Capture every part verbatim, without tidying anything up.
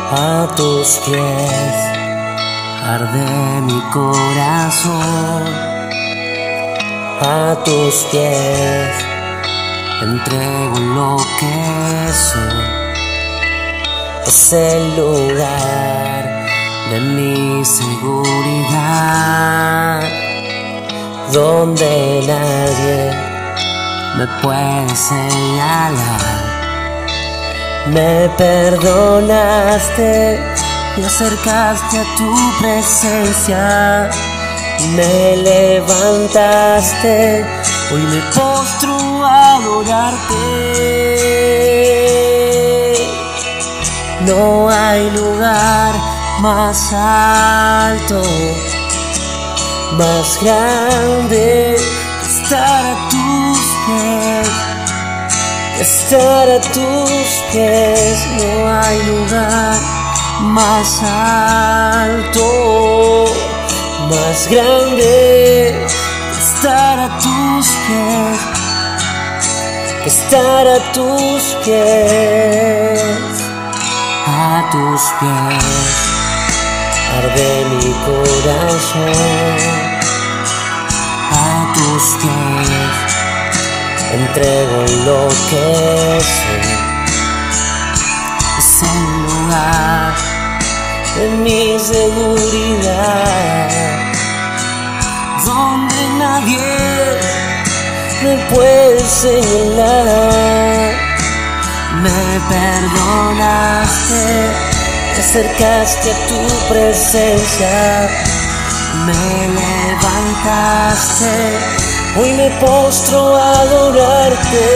A tus pies arde mi corazón, a tus pies entrego lo que soy. Es el lugar de mi seguridad, donde nadie me puede señalar. Me perdonaste, me acercaste a tu presencia, me levantaste, hoy me postro a adorarte. No hay lugar más alto, más grande que estar a tus pies. Estar a tus pies, no hay lugar más alto, más grande que estar a tus pies, que estar a tus pies, a tus pies arde mi corazón, a tus pies entrego lo que soy. Es el lugar de mi seguridad, donde nadie me puede señalar. Me perdonaste, te acercaste a tu presencia, me levantaste, hoy me postro a adorarte.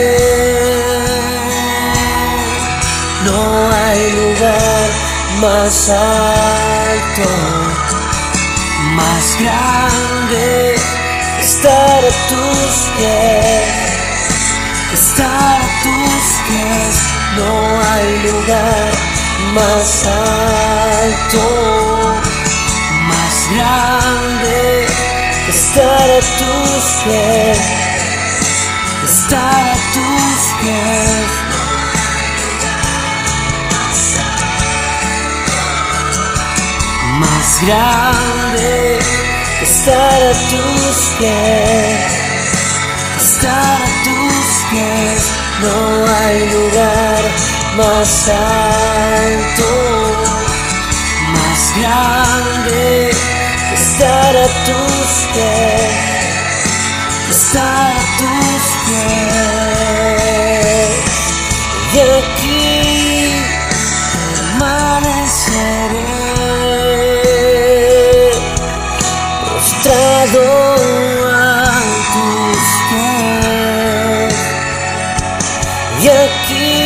No hay lugar más alto, más grande que estar a tus pies, que estar a tus pies. No hay lugar más alto, más grande que estar a tus pies, que estar a tus pies. Más grande que estar a tus pies, que estar a tus pies. No hay lugar más alto, más grande que estar a tus pies, que estar a tus pies. Y aquí permaneceré postrado a tus pies. Y aquí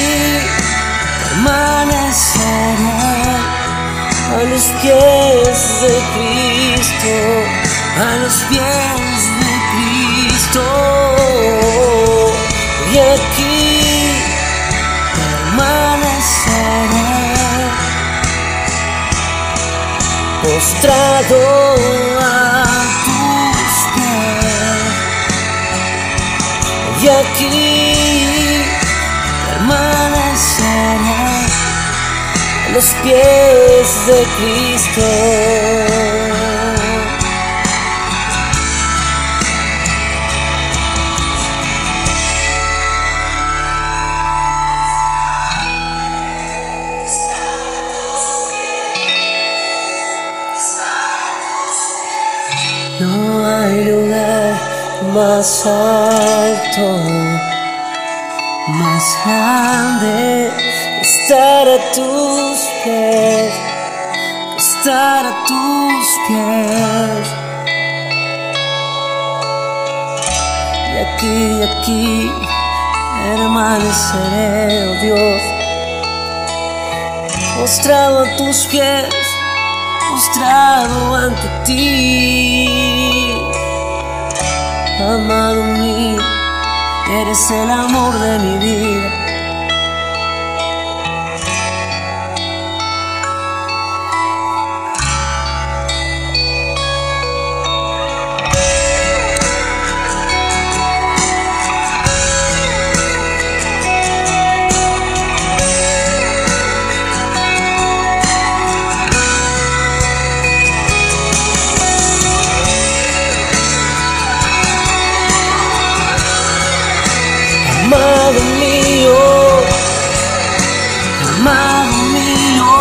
permaneceré a los pies de Cristo, a los pies de Cristo. Y aquí permaneceré postrado a tus pies. Y aquí permaneceré a los pies de Cristo. No hay lugar más alto, más grande que estar a tus pies, que estar a tus pies. Y aquí, aquí permaneceré, oh Dios, postrado a tus pies, postrado ante ti. Amado mío, eres el amor de mi vida. amado mío,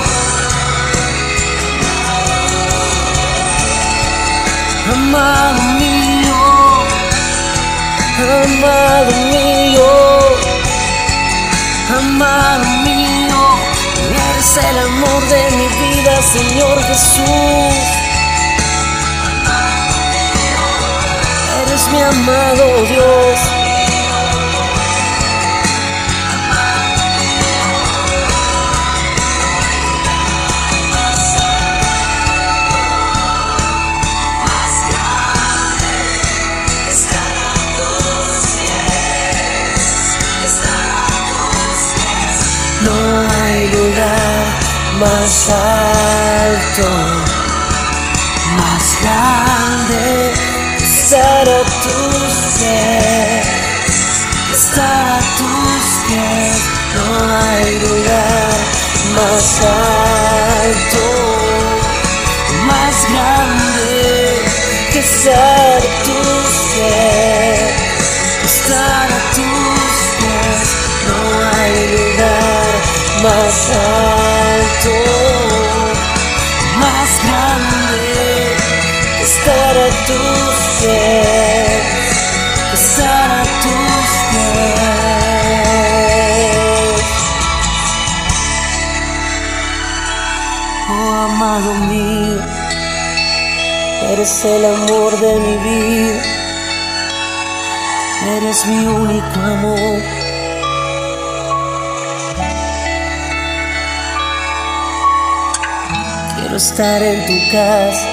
amado mío, amado mío, amado mío, eres el amor de mi vida, Señor Jesús. Eres mi amado Dios. No hay lugar más alto, más grande que estar a tus pies, que estar a tus pies. No hay lugar más alto, más grande que estar a tus pies, que estar a tus pies. No hay lugar más alto, más grande que estar a tus pies, que estar a tus pies. Oh amado mío, eres el amor de mi vida, eres mi único amor. Quiero estar en tu casa,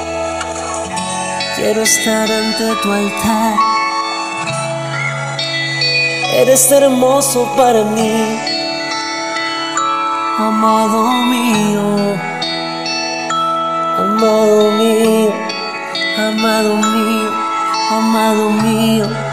quiero estar ante tu altar. Eres hermoso para mí, amado mío, amado mío, amado mío, amado mío.